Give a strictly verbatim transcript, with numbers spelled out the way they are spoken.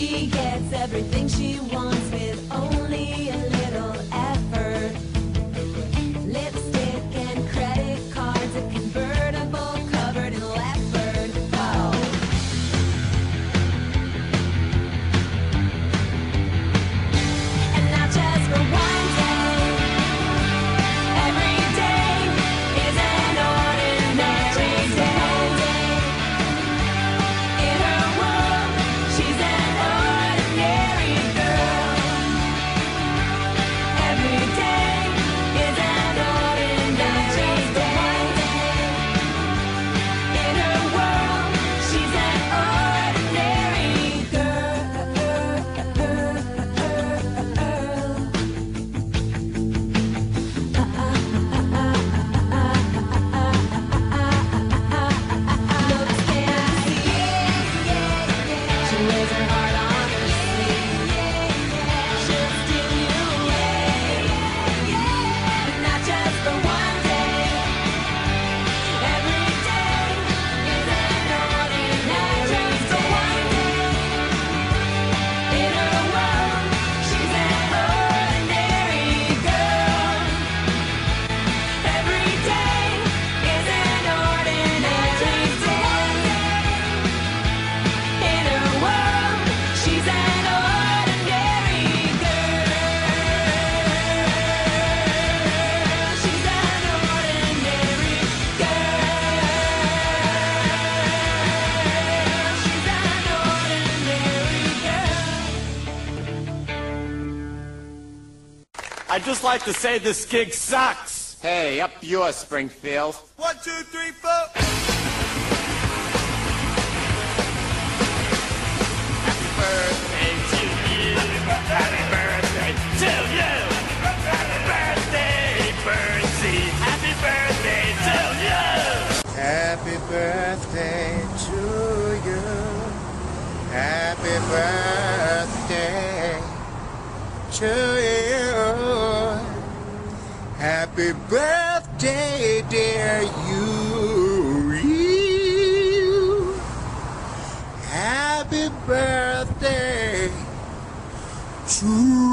She gets everything she wants with only a little effort. Lipstick and credit cards, a convertible covered in leopard. Oh. And not just for one day. Every day is an ordinary day. In her world, she's an ordinary girl. Every day is an ordinary day. In her world, she's an ordinary Looks fancy. She wears her heart on her sleeve. She'll steal you away. Not just for one day. Every day is an ordinary day. For one day. In her world, she's an ordinary girl. Every day is an ordinary day. In her world, she's an ordinary girl. She's an ordinary girl. She's an ordinary girl. I'd just like to say this gig sucks. Hey, up yours, Springfield. One, two, three, four. Happy birthday to you. Happy birthday to you. Happy birthday, Birdsey. Happy birthday to you. Happy birthday to you. Happy birthday to you. Happy birthday, dear you. Happy birthday to